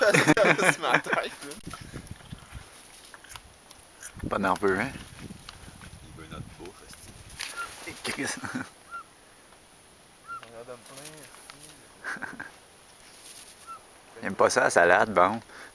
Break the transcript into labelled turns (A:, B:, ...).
A: sur ma tête, là.
B: Pas nerveux, hein?
A: Il veut notre bouffe, esti.
B: Chris.
A: Regarde me plaindre, esti.
B: J'aime pas ça, la salade, bon.